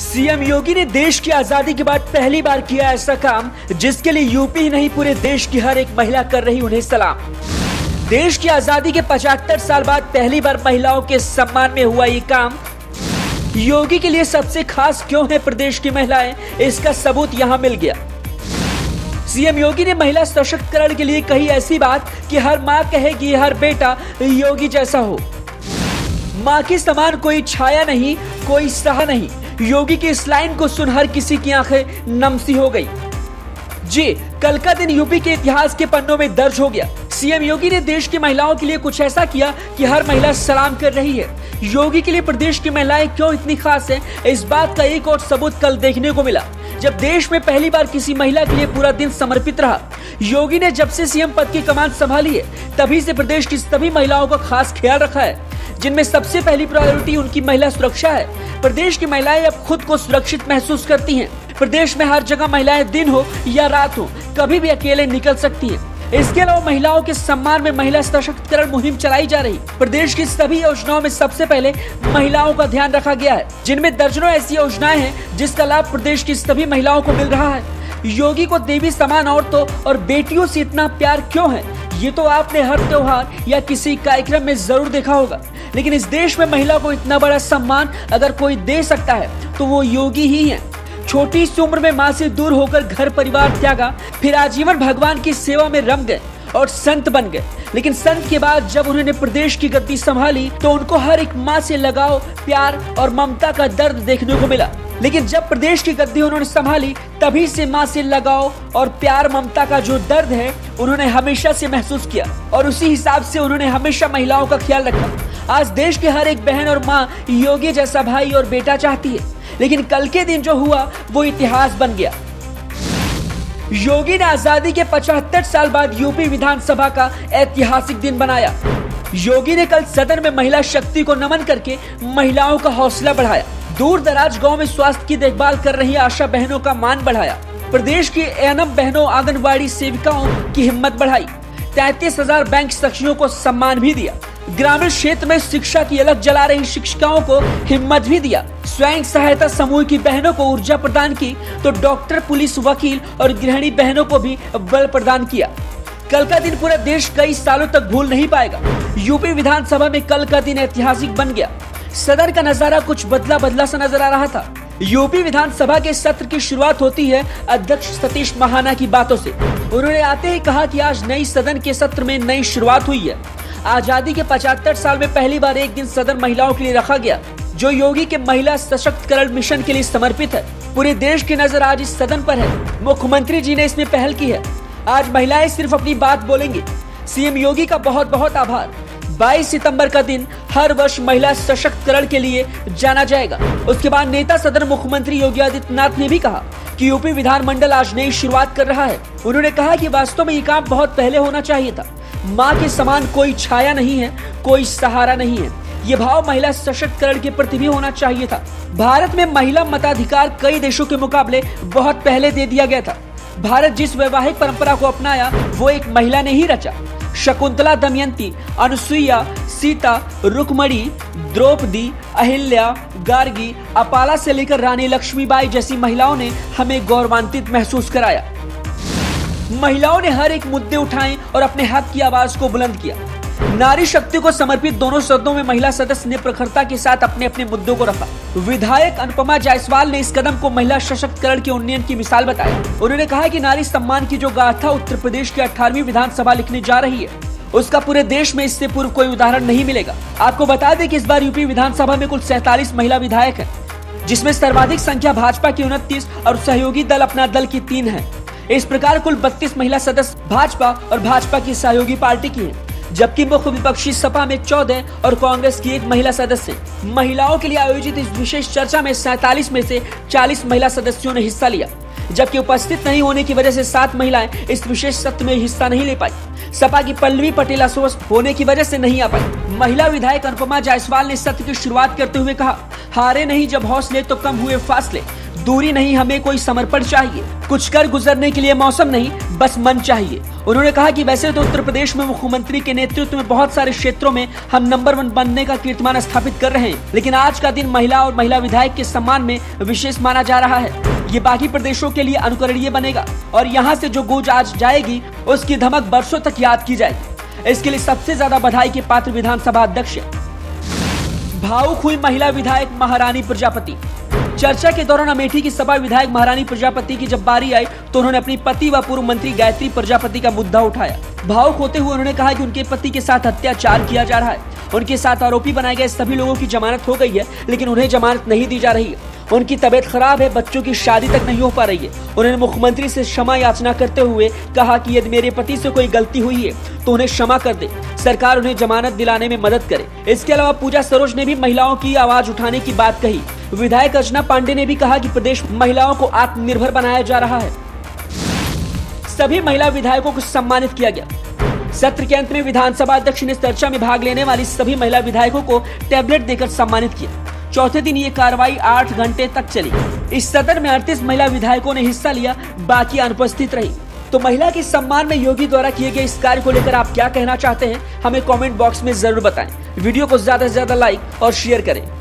CM योगी ने देश की आजादी के बाद पहली बार किया ऐसा काम जिसके लिए यूपी ही नहीं पूरे देश की हर एक महिला कर रही उन्हें सलाम। देश की आजादी के 75 साल बाद पहली बार महिलाओं के सम्मान में हुआ ये काम। योगी के लिए सबसे खास क्यों है प्रदेश की महिलाएं, इसका सबूत यहां मिल गया। सीएम योगी ने महिला सशक्तिकरण के लिए कही ऐसी बात कि हर मां कहेगी हर बेटा योगी जैसा हो। मां के समान कोई छाया नहीं, कोई सहा नहीं। योगी की इस लाइन को सुन हर किसी की आंखें नम सी हो गई। जी, कल का दिन यूपी के इतिहास के पन्नों में दर्ज हो गया। सीएम योगी ने देश की महिलाओं के लिए कुछ ऐसा किया कि हर महिला सलाम कर रही है। योगी के लिए प्रदेश की महिलाएं क्यों इतनी खास हैं, इस बात का एक और सबूत कल देखने को मिला, जब देश में पहली बार किसी महिला के लिए पूरा दिन समर्पित रहा। योगी ने जब से सीएम पद की कमान संभाली है, तभी से प्रदेश की सभी महिलाओं का खास ख्याल रखा है, जिनमें सबसे पहली प्रायोरिटी उनकी महिला सुरक्षा है। प्रदेश की महिलाएं अब खुद को सुरक्षित महसूस करती हैं। प्रदेश में हर जगह महिलाएं दिन हो या रात हो कभी भी अकेले निकल सकती हैं। इसके अलावा महिलाओं के सम्मान में महिला सशक्तिकरण मुहिम चलाई जा रही। प्रदेश की सभी योजनाओं में सबसे पहले महिलाओं का ध्यान रखा गया है, जिनमें दर्जनों ऐसी योजनाएं हैं जिसका लाभ प्रदेश की सभी महिलाओं को मिल रहा है। योगी को देवी समान औरतों और बेटियों से इतना प्यार क्यों है, ये तो आपने हर त्योहार या किसी कार्यक्रम में जरूर देखा होगा। लेकिन इस देश में महिला को इतना बड़ा सम्मान अगर कोई दे सकता है तो वो योगी ही है। छोटी सी उम्र में माँ से दूर होकर घर परिवार त्यागा, फिर आजीवन भगवान की सेवा में रम गए और संत बन गए। लेकिन संत के बाद जब उन्होंने प्रदेश की गद्दी संभाली तो उनको हर एक माँ से लगाव, प्यार और ममता का दर्द देखने को मिला। लेकिन जब प्रदेश की गद्दी उन्होंने संभाली, तभी से माँ से लगाव और प्यार ममता का जो दर्द है उन्होंने हमेशा से महसूस किया और उसी हिसाब से उन्होंने हमेशा महिलाओं का ख्याल रखा। आज देश की हर एक बहन और माँ योगी जैसा भाई और बेटा चाहती है, लेकिन कल के दिन जो हुआ वो इतिहास बन गया। योगी ने आजादी के 75 साल बाद यूपी विधानसभा का ऐतिहासिक दिन बनाया। योगी ने कल सदन में महिला शक्ति को नमन करके महिलाओं का हौसला बढ़ाया। दूर दराज गांव में स्वास्थ्य की देखभाल कर रही आशा बहनों का मान बढ़ाया। प्रदेश की एएनएम बहनों, आंगनबाड़ी सेविकाओं की हिम्मत बढ़ाई। 33,000 बैंक सखियों को सम्मान भी दिया। ग्रामीण क्षेत्र में शिक्षा की अलग जला रही शिक्षिकाओं को हिम्मत भी दिया। स्वयं सहायता समूह की बहनों को ऊर्जा प्रदान की तो डॉक्टर, पुलिस, वकील और गृहिणी बहनों को भी बल प्रदान किया। कल का दिन पूरा देश कई सालों तक भूल नहीं पाएगा। यूपी विधानसभा में कल का दिन ऐतिहासिक बन गया। सदन का नजारा कुछ बदला सा नजर आ रहा था। यूपी विधानसभा के सत्र की शुरुआत होती है अध्यक्ष सतीश महाना की बातों से। उन्होंने आते ही कहा कि आज नई सदन के सत्र में नई शुरुआत हुई है। आजादी के 75 साल में पहली बार एक दिन सदन महिलाओं के लिए रखा गया, जो योगी के महिला सशक्तिकरण मिशन के लिए समर्पित है। पूरे देश की नजर आज इस सदन पर है। मुख्यमंत्री जी ने इसमें पहल की है। आज महिलाएं सिर्फ अपनी बात बोलेंगी। सीएम योगी का बहुत बहुत आभार। 22 सितंबर का दिन हर वर्ष महिला सशक्तिकरण के लिए जाना जाएगा। उसके बाद नेता सदन मुख्यमंत्री योगी आदित्यनाथ ने भी कहा कि यूपी विधानमंडल आज नई शुरुआत कर रहा है। उन्होंने कहा कि वास्तव में ये काम बहुत पहले होना चाहिए था। माँ के समान कोई छाया नहीं है, कोई सहारा नहीं है। ये भाव महिला सशक्तिकरण के प्रति भी होना चाहिए था। भारत में महिला मताधिकार कई देशों के मुकाबले बहुत पहले दे दिया गया था। भारत जिस वैवाहिक परंपरा को अपनाया वो एक महिला ने ही रचा। शकुंतला, दमयंती, अनुसुईया, सीता, रुक्मणी, द्रौपदी, अहिल्या, गार्गी, अपाला से लेकर रानी लक्ष्मीबाई जैसी महिलाओं ने हमें गौरवान्वित महसूस कराया। महिलाओं ने हर एक मुद्दे उठाए और अपने हक की आवाज को बुलंद किया। नारी शक्ति को समर्पित दोनों सदनों में महिला सदस्य ने प्रखरता के साथ अपने अपने मुद्दों को रखा। विधायक अनुपमा जायसवाल ने इस कदम को महिला सशक्तिकरण के उन्नयन की मिसाल बताया। उन्होंने कहा कि नारी सम्मान की जो गाथा उत्तर प्रदेश की 18वीं विधानसभा लिखने जा रही है, उसका पूरे देश में इससे पूर्व कोई उदाहरण नहीं मिलेगा। आपको बता दें कि इस बार यूपी विधानसभा में कुल 47 महिला विधायक है, जिसमें सर्वाधिक संख्या भाजपा की 29 और सहयोगी दल अपना दल की 3 है। इस प्रकार कुल 32 महिला सदस्य भाजपा और भाजपा की सहयोगी पार्टी की है, जबकि मुख्य विपक्षी सपा में 14 और कांग्रेस की 1 महिला सदस्य। महिलाओं के लिए आयोजित इस विशेष चर्चा में 47 में से 40 महिला सदस्यों ने हिस्सा लिया, जबकि उपस्थित नहीं होने की वजह से 7 महिलाएं इस विशेष सत्र में हिस्सा नहीं ले पाई। सपा की पल्लवी पटेल अस्वस्थ होने की वजह से नहीं आ पाई। महिला विधायक अनुपमा जायसवाल ने सत्र की शुरुआत करते हुए कहा, हारे नहीं जब हौसले तो कम हुए फासले। दूरी नहीं, हमें कोई समर्पण चाहिए। कुछ कर गुजरने के लिए मौसम नहीं, बस मन चाहिए। उन्होंने कहा कि वैसे तो उत्तर प्रदेश में मुख्यमंत्री के नेतृत्व में बहुत सारे क्षेत्रों में हम नंबर 1 बनने का कीर्तिमान स्थापित कर रहे हैं, लेकिन आज का दिन महिला और महिला विधायक के सम्मान में विशेष माना जा रहा है। ये बाकी प्रदेशों के लिए अनुकरणीय बनेगा और यहाँ से जो गूंज आज जाएगी उसकी धमक बरसों तक याद की जाएगी। इसके लिए सबसे ज्यादा बधाई के पात्र विधानसभा अध्यक्ष। भावुक हुई महिला विधायक महारानी प्रजापति। चर्चा के दौरान अमेठी की सपा विधायक महारानी प्रजापति की जब बारी आई तो उन्होंने अपनी पति व पूर्व मंत्री गायत्री प्रजापति का मुद्दा उठाया। भावुक होते हुए उन्होंने कहा कि उनके पति के साथ अत्याचार किया जा रहा है। उनके साथ आरोपी बनाए गए सभी लोगों की जमानत हो गई है, लेकिन उन्हें जमानत नहीं दी जा रही है। उनकी तबीयत खराब है, बच्चों की शादी तक नहीं हो पा रही है। उन्होंने मुख्यमंत्री से क्षमा याचना करते हुए कहा कि यदि मेरे पति से कोई गलती हुई है तो उन्हें क्षमा कर दे, सरकार उन्हें जमानत दिलाने में मदद करे। इसके अलावा पूजा सरोज ने भी महिलाओं की आवाज उठाने की बात कही। विधायक अर्चना पांडे ने भी कहा कि प्रदेश महिलाओं को आत्मनिर्भर बनाया जा रहा है। सभी महिला विधायकों को सम्मानित किया गया। सत्र के अंत में विधानसभा अध्यक्ष ने चर्चा में भाग लेने वाली सभी महिला विधायकों को टैबलेट देकर सम्मानित किया। चौथे दिन ये कार्रवाई 8 घंटे तक चली। इस सदन में 38 महिला विधायकों ने हिस्सा लिया, बाकी अनुपस्थित रही। तो महिला के सम्मान में योगी द्वारा किए गए इस कार्य को लेकर आप क्या कहना चाहते हैं, हमें कमेंट बॉक्स में जरूर बताएं। वीडियो को ज्यादा से ज्यादा लाइक और शेयर करें।